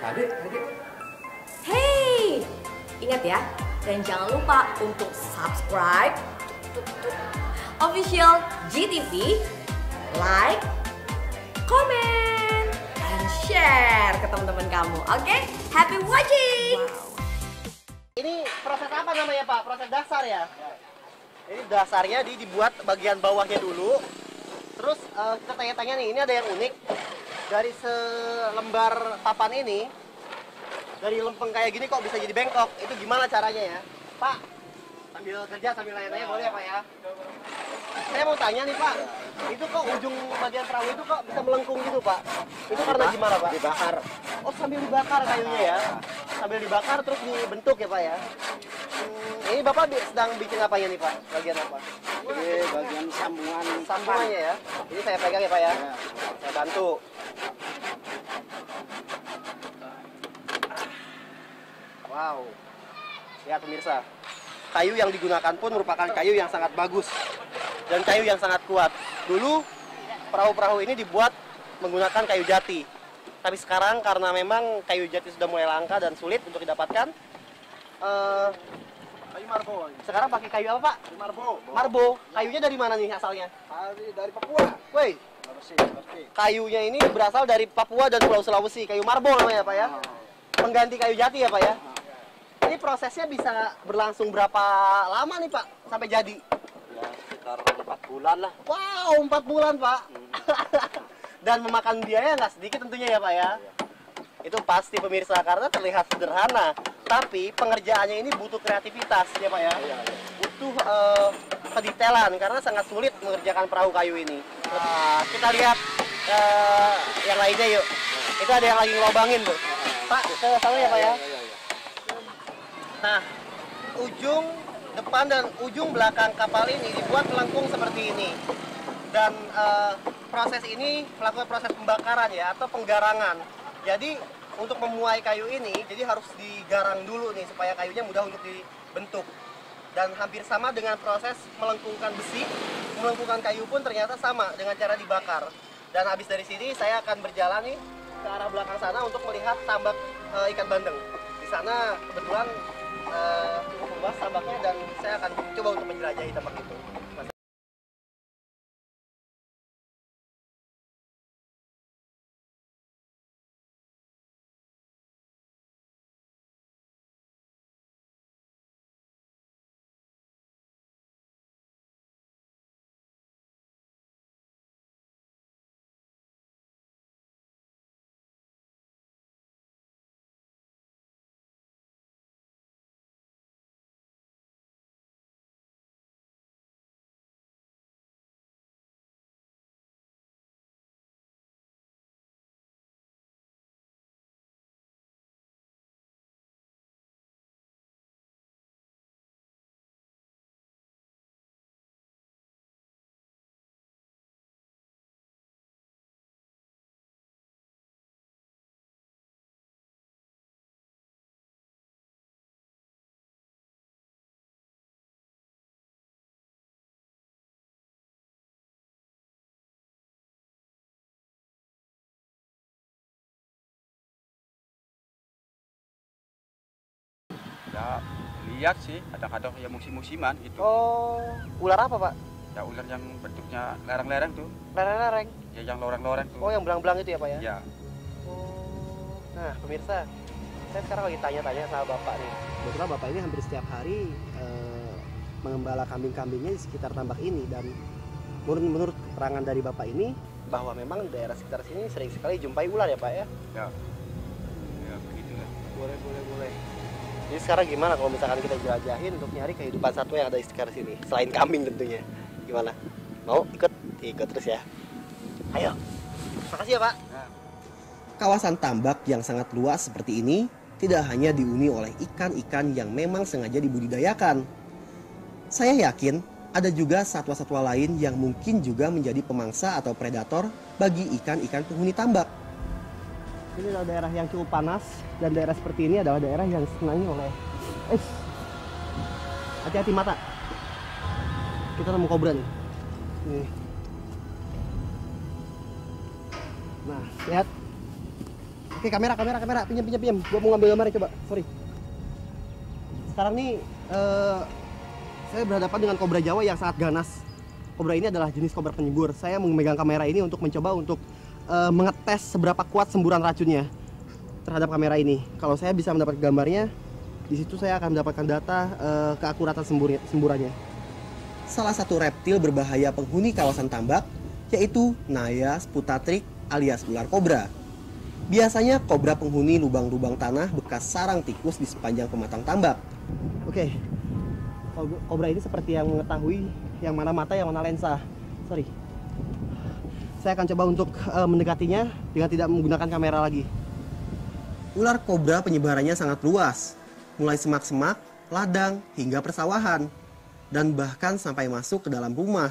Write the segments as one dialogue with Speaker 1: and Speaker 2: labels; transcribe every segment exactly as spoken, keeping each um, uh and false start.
Speaker 1: Adik, adik.
Speaker 2: Hey, ingat ya, dan jangan lupa untuk subscribe official G T V, like, comment, and share ke teman-teman kamu. Oke, okay? Happy watching.
Speaker 3: Wow. Ini proses apa namanya Pak? Proses dasar ya? Ini dasarnya di dibuat bagian bawahnya dulu. Terus uh, kita tanya-tanya nih, ini ada yang unik. Dari selembar papan ini, dari lempeng kayak gini kok bisa jadi bengkok? Itu gimana caranya ya? Pak, sambil kerja sambil nanya-nanya boleh ya Pak ya? Saya mau tanya nih Pak, itu kok ujung bagian perahu itu kok bisa melengkung gitu Pak? Itu karena gimana Pak?
Speaker 1: Dibakar.
Speaker 3: Oh, sambil dibakar kayunya ya? Sambil dibakar terus dibentuk ya Pak ya? Hmm, ini Bapak sedang bikin apa ya nih Pak? Bagian apa?
Speaker 1: Ini bagian sambungan.
Speaker 3: Sambungannya ya? Ini saya pegang ya Pak ya?
Speaker 1: Ya.
Speaker 3: Saya bantu. Wow. Lihat pemirsa. Kayu yang digunakan pun merupakan kayu yang sangat bagus. Dan kayu yang sangat kuat. Dulu perahu-perahu ini dibuat menggunakan kayu jati. Tapi sekarang karena memang kayu jati sudah mulai langka dan sulit untuk didapatkan, uh,
Speaker 1: Kayu marbo.
Speaker 3: sekarang pakai kayu apa Pak?
Speaker 1: Marbo.
Speaker 3: Marbo. Kayunya dari mana nih asalnya?
Speaker 1: Dari, dari Papua.
Speaker 3: Woi,
Speaker 1: Sulawesi, Sulawesi.
Speaker 3: kayunya ini berasal dari Papua dan Pulau Sulawesi. Kayu marbo namanya Pak ya? Pengganti kayu jati ya Pak ya? Ini prosesnya bisa berlangsung berapa lama nih Pak sampai jadi?
Speaker 1: Ya, sekitar empat bulan lah.
Speaker 3: Wow, empat bulan Pak.
Speaker 1: Hmm.
Speaker 3: Dan memakan biaya nggak sedikit tentunya ya Pak ya? Itu pasti pemirsa, karena terlihat sederhana. Tapi pengerjaannya ini butuh kreativitas ya Pak ya?
Speaker 1: Iya, iya.
Speaker 3: Butuh uh, kedetailan, karena sangat sulit mengerjakan perahu kayu ini. Nah, kita lihat uh, yang lainnya yuk. Itu ada yang lagi ngelobangin tuh. Pak, ke sana ya Pak ya?
Speaker 1: Iya, iya, iya.
Speaker 3: Nah, ujung depan dan ujung belakang kapal ini dibuat melengkung seperti ini. Dan uh, proses ini melakukan proses pembakaran ya, atau penggarangan. Jadi untuk memuai kayu ini, jadi harus digarang dulu nih supaya kayunya mudah untuk dibentuk. Dan hampir sama dengan proses melengkungkan besi, melengkungkan kayu pun ternyata sama dengan cara dibakar. Dan habis dari sini saya akan berjalan nih ke arah belakang sana untuk melihat tambak uh, ikan bandeng. Di sana kebetulan uh, cukup luas tambaknya dan saya akan coba untuk menjelajahi tambak itu.
Speaker 4: Ya lihat sih, kadang-kadang ya musim-musiman gitu.
Speaker 3: Oh, ular apa Pak?
Speaker 4: Ya ular yang bentuknya lereng-lereng tuh.
Speaker 3: Lereng-lereng.
Speaker 4: Ya yang loreng-loreng tuh.
Speaker 3: Oh, yang belang-belang itu ya Pak ya?
Speaker 4: Ya.
Speaker 3: Oh. Nah pemirsa, saya sekarang lagi tanya-tanya sama Bapak nih. Kebetulan Bapak ini hampir setiap hari eh, mengembala kambing-kambingnya di sekitar tambak ini. Dan menurut, menurut keterangan dari Bapak ini, bahwa memang daerah sekitar sini sering sekali jumpai ular ya Pak ya?
Speaker 4: Ya. Ya begitulah.
Speaker 3: Boleh, boleh, boleh. Jadi sekarang gimana kalau misalkan kita jelajahin untuk nyari kehidupan satwa yang ada di sekitar sini? Selain kambing tentunya. Gimana? Mau ikut? Ikut terus ya. Ayo. Makasih ya Pak.
Speaker 4: Ya.
Speaker 5: Kawasan tambak yang sangat luas seperti ini tidak hanya dihuni oleh ikan-ikan yang memang sengaja dibudidayakan. Saya yakin ada juga satwa-satwa lain yang mungkin juga menjadi pemangsa atau predator bagi ikan-ikan penghuni tambak.
Speaker 3: Ini adalah daerah yang cukup panas, dan daerah seperti ini adalah daerah yang disenangi oleh eh hati-hati mata. Kita nemu kobra nih. Nih. Nah, lihat.
Speaker 5: Oke, kamera, kamera, kamera, pinjam, pinjam, pinjam. Gua mau ngambil gambarnya, coba. Sorry. Sekarang nih, uh, saya berhadapan dengan kobra Jawa yang sangat ganas. Kobra ini adalah jenis kobra penyembur. Saya memegang kamera ini untuk mencoba untuk uh, mengetes seberapa kuat semburan racunnya terhadap kamera ini. Kalau saya bisa mendapatkan gambarnya, di situ saya akan mendapatkan data uh, keakuratan sembur semburannya. Salah satu reptil berbahaya penghuni kawasan tambak yaitu Naia sputatrix alias ular kobra. Biasanya kobra penghuni lubang-lubang tanah bekas sarang tikus di sepanjang pematang tambak. Oke, kobra ini seperti yang mengetahui yang mana mata, yang mana lensa. Sorry. Saya akan coba untuk uh, mendekatinya dengan tidak menggunakan kamera lagi. Ular kobra penyebarannya sangat luas, mulai semak-semak, ladang, hingga persawahan, dan bahkan sampai masuk ke dalam rumah.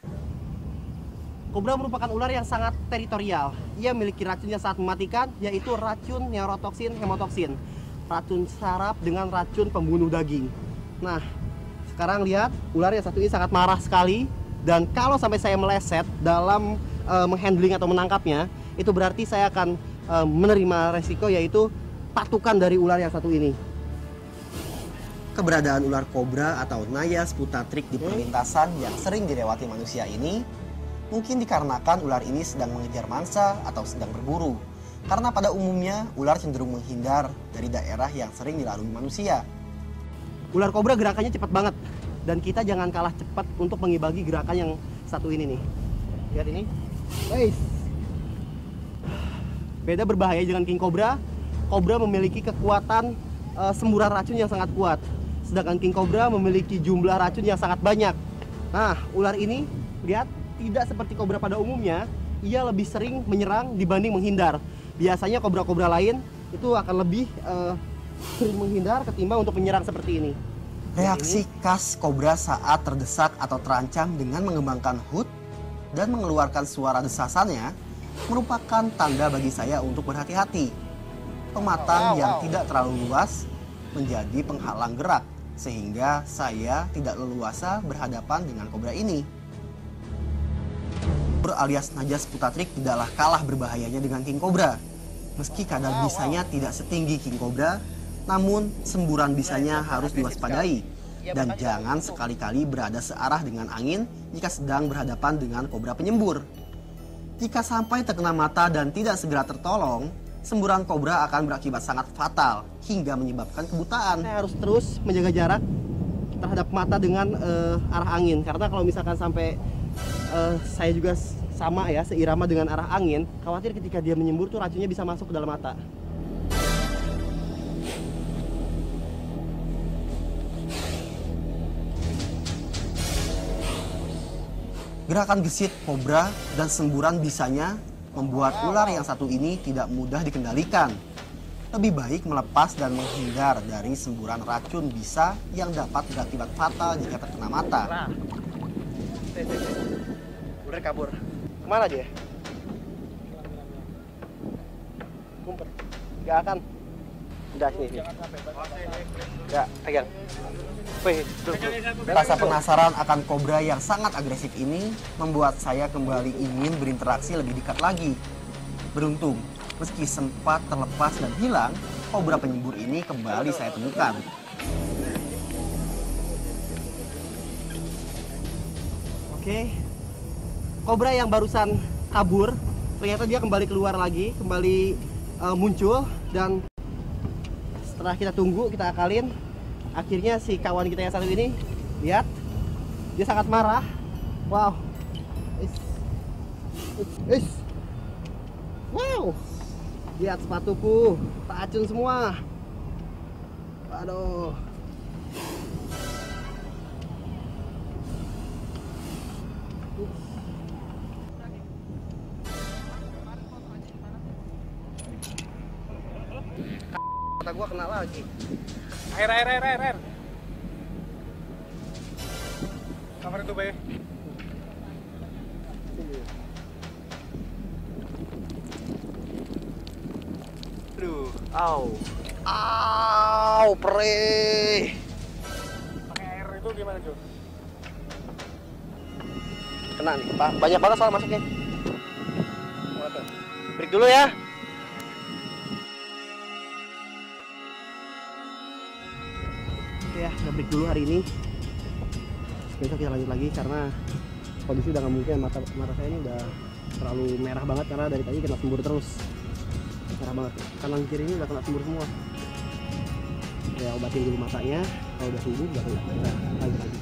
Speaker 5: Kobra merupakan ular yang sangat teritorial. Ia memiliki racun yang sangat mematikan, yaitu racun neurotoksin hemotoksin. Racun saraf dengan racun pembunuh daging. Nah, sekarang lihat, ular yang satu ini sangat marah sekali. Dan kalau sampai saya meleset dalam uh, menghandling atau menangkapnya, itu berarti saya akan uh, menerima resiko, yaitu patukan dari ular yang satu ini. Keberadaan ular kobra atau Naia sputatrix di perlintasan yang sering dilewati manusia ini mungkin dikarenakan ular ini sedang mengejar mangsa atau sedang berburu. Karena pada umumnya ular cenderung menghindar dari daerah yang sering dilalui manusia. Ular kobra gerakannya cepat banget, dan kita jangan kalah cepat untuk mengimbangi gerakan yang satu ini nih. Lihat ini. Guys. Beda berbahaya dengan king cobra. Kobra memiliki kekuatan uh, semburan racun yang sangat kuat. Sedangkan king cobra memiliki jumlah racun yang sangat banyak. Nah, ular ini lihat tidak seperti kobra pada umumnya, ia lebih sering menyerang dibanding menghindar. Biasanya kobra-kobra lain itu akan lebih uh, sering menghindar ketimbang untuk menyerang seperti ini. Reaksi khas kobra saat terdesak atau terancam dengan mengembangkan hood dan mengeluarkan suara desasannya merupakan tanda bagi saya untuk berhati-hati. Pematang yang tidak terlalu luas menjadi penghalang gerak, sehingga saya tidak leluasa berhadapan dengan kobra ini. Alias Naia sputatrix tidaklah kalah berbahayanya dengan king cobra. Meski kadar bisanya tidak setinggi king cobra, namun semburan bisanya harus diwaspadai. Dan jangan sekali-kali berada searah dengan angin jika sedang berhadapan dengan kobra penyembur. Jika sampai terkena mata dan tidak segera tertolong, semburan kobra akan berakibat sangat fatal hingga menyebabkan kebutaan. Saya harus terus menjaga jarak terhadap mata dengan uh, arah angin, karena kalau misalkan sampai uh, saya juga sama ya, seirama dengan arah angin, khawatir ketika dia menyembur tuh racunnya bisa masuk ke dalam mata. Gerakan gesit kobra dan semburan bisanya membuat ular yang satu ini tidak mudah dikendalikan. Lebih baik melepas dan menghindar dari semburan racun bisa yang dapat berakibat fatal jika terkena mata. Nah. Udah kabur. Kemana dia? Kumpet. Gak akan. Udah sini. Gak, pegang. Wih, tuh, tuh. Rasa penasaran akan kobra yang sangat agresif ini membuat saya kembali ingin berinteraksi lebih dekat lagi. Beruntung, meski sempat terlepas dan hilang, kobra penyembur ini kembali saya temukan. Oke, kobra yang barusan kabur, ternyata dia kembali keluar lagi, kembali uh, muncul, dan setelah kita tunggu, kita akalin, akhirnya si kawan kita yang satu ini, lihat, dia sangat marah. Wow, is, is, is. Wow, lihat sepatuku, racun semua. Aduh. Kata gua kena lagi.
Speaker 6: Air, air, air, air, air. Kamar itu, Bay.
Speaker 5: Aduh, au. Au, perih.
Speaker 6: Pakai air itu gimana, Jo?
Speaker 5: Kena nih, Pak. Banyak banget soal masuknya. Break dulu ya. ya, kita break dulu hari ini. Besok kita lanjut lagi karena kondisi udah nggak mungkin. Mata mata saya ini udah terlalu merah banget karena dari tadi kena sembur terus. Merah banget. Kanan kiri ini udah kena sembur semua. Ya obatin dulu matanya. Kalau udah sembuh baru kita lanjut lagi.